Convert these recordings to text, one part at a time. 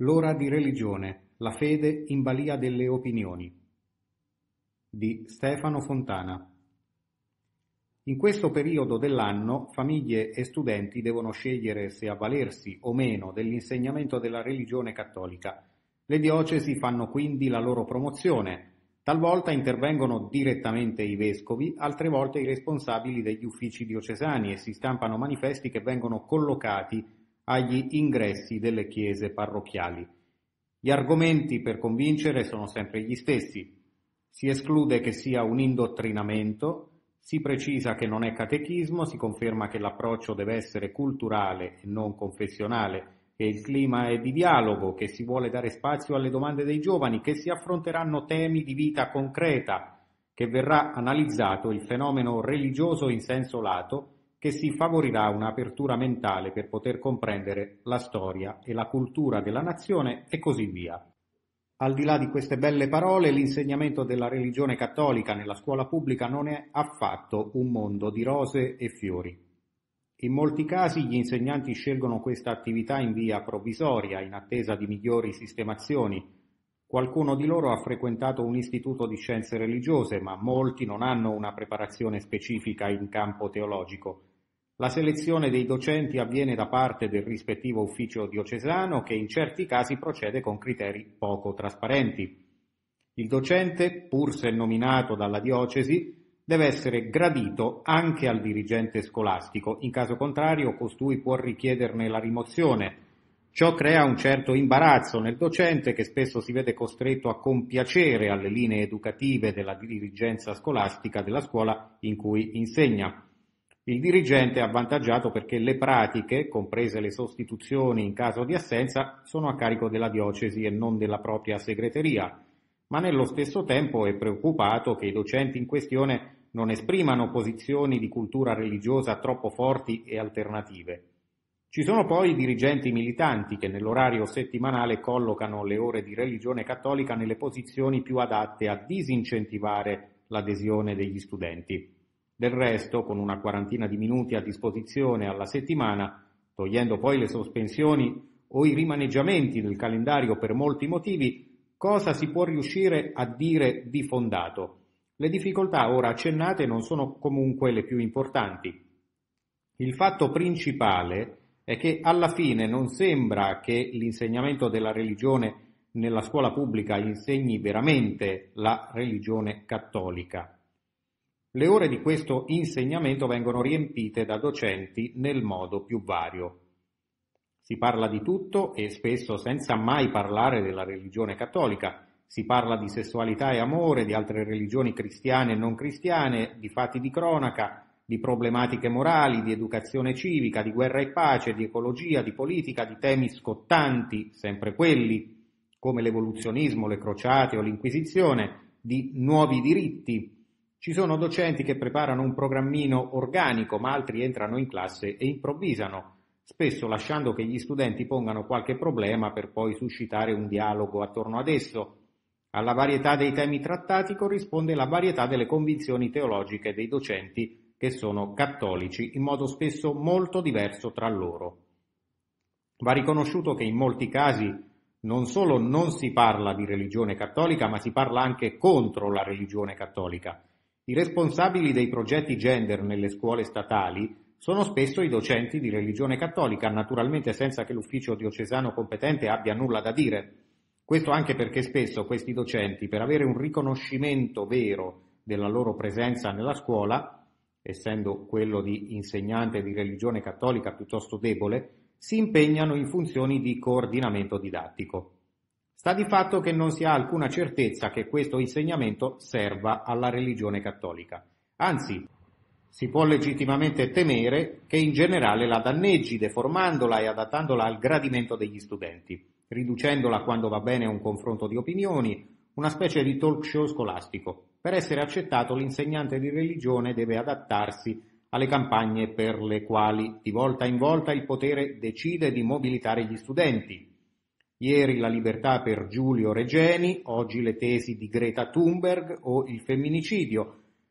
L'ora di religione, la fede in balia delle opinioni, di Stefano Fontana. In questo periodo dell'anno famiglie e studenti devono scegliere se avvalersi o meno dell'insegnamento della religione cattolica. Le diocesi fanno quindi la loro promozione. Talvolta intervengono direttamente i vescovi, altre volte i responsabili degli uffici diocesani e si stampano manifesti che vengono collocati agli ingressi delle chiese parrocchiali. Gli argomenti per convincere sono sempre gli stessi. Si esclude che sia un indottrinamento, si precisa che non è catechismo, si conferma che l'approccio deve essere culturale e non confessionale, che il clima è di dialogo, che si vuole dare spazio alle domande dei giovani, che si affronteranno temi di vita concreta, che verrà analizzato il fenomeno religioso in senso lato, che si favorirà un'apertura mentale per poter comprendere la storia e la cultura della nazione e così via. Al di là di queste belle parole, l'insegnamento della religione cattolica nella scuola pubblica non è affatto un mondo di rose e fiori. In molti casi gli insegnanti scelgono questa attività in via provvisoria, in attesa di migliori sistemazioni. Qualcuno di loro ha frequentato un istituto di scienze religiose, ma molti non hanno una preparazione specifica in campo teologico. La selezione dei docenti avviene da parte del rispettivo ufficio diocesano che in certi casi procede con criteri poco trasparenti. Il docente, pur se nominato dalla diocesi, deve essere gradito anche al dirigente scolastico, in caso contrario costui può richiederne la rimozione. Ciò crea un certo imbarazzo nel docente che spesso si vede costretto a compiacere alle linee educative della dirigenza scolastica della scuola in cui insegna. Il dirigente è avvantaggiato perché le pratiche, comprese le sostituzioni in caso di assenza, sono a carico della diocesi e non della propria segreteria, ma nello stesso tempo è preoccupato che i docenti in questione non esprimano posizioni di cultura religiosa troppo forti e alternative. Ci sono poi i dirigenti militanti che nell'orario settimanale collocano le ore di religione cattolica nelle posizioni più adatte a disincentivare l'adesione degli studenti. Del resto, con una quarantina di minuti a disposizione alla settimana, togliendo poi le sospensioni o i rimaneggiamenti del calendario per molti motivi, cosa si può riuscire a dire di fondato? Le difficoltà ora accennate non sono comunque le più importanti. Il fatto principale è che alla fine non sembra che l'insegnamento della religione nella scuola pubblica insegni veramente la religione cattolica. Le ore di questo insegnamento vengono riempite da docenti nel modo più vario. Si parla di tutto e spesso senza mai parlare della religione cattolica. Si parla di sessualità e amore, di altre religioni cristiane e non cristiane, di fatti di cronaca, di problematiche morali, di educazione civica, di guerra e pace, di ecologia, di politica, di temi scottanti, sempre quelli, come l'evoluzionismo, le crociate o l'Inquisizione, di nuovi diritti. Ci sono docenti che preparano un programmino organico, ma altri entrano in classe e improvvisano, spesso lasciando che gli studenti pongano qualche problema per poi suscitare un dialogo attorno ad esso. Alla varietà dei temi trattati corrisponde la varietà delle convinzioni teologiche dei docenti che sono cattolici, in modo spesso molto diverso tra loro. Va riconosciuto che in molti casi non solo non si parla di religione cattolica, ma si parla anche contro la religione cattolica. I responsabili dei progetti gender nelle scuole statali sono spesso i docenti di religione cattolica, naturalmente senza che l'ufficio diocesano competente abbia nulla da dire. Questo anche perché spesso questi docenti, per avere un riconoscimento vero della loro presenza nella scuola, essendo quello di insegnante di religione cattolica piuttosto debole, si impegnano in funzioni di coordinamento didattico. Sta di fatto che non si ha alcuna certezza che questo insegnamento serva alla religione cattolica. Anzi, si può legittimamente temere che in generale la danneggi deformandola e adattandola al gradimento degli studenti, riducendola quando va bene un confronto di opinioni, una specie di talk show scolastico. Per essere accettato l'insegnante di religione deve adattarsi alle campagne per le quali di volta in volta il potere decide di mobilitare gli studenti. Ieri la libertà per Giulio Regeni, oggi le tesi di Greta Thunberg o il femminicidio.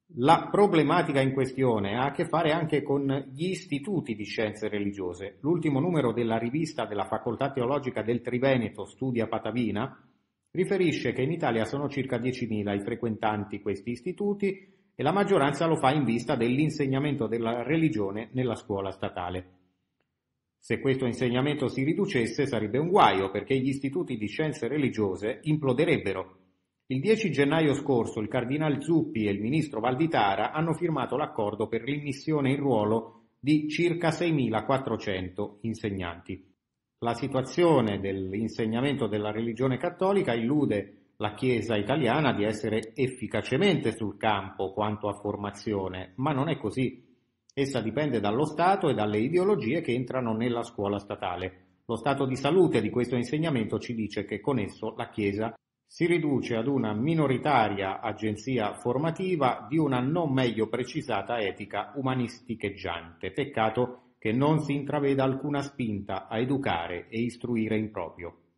La problematica in questione ha a che fare anche con gli istituti di scienze religiose. L'ultimo numero della rivista della Facoltà Teologica del Triveneto Studia Patavina riferisce che in Italia sono circa 10.000 i frequentanti questi istituti e la maggioranza lo fa in vista dell'insegnamento della religione nella scuola statale. Se questo insegnamento si riducesse sarebbe un guaio, perché gli istituti di scienze religiose imploderebbero. Il 10 gennaio scorso il cardinal Zuppi e il ministro Valditara hanno firmato l'accordo per l'immissione in ruolo di circa 6.400 insegnanti. La situazione dell'insegnamento della religione cattolica illude la Chiesa italiana di essere efficacemente sul campo quanto a formazione, ma non è così. Essa dipende dallo Stato e dalle ideologie che entrano nella scuola statale. Lo stato di salute di questo insegnamento ci dice che con esso la Chiesa si riduce ad una minoritaria agenzia formativa di una non meglio precisata etica umanisticheggiante. Peccato che non si intraveda alcuna spinta a educare e istruire in proprio.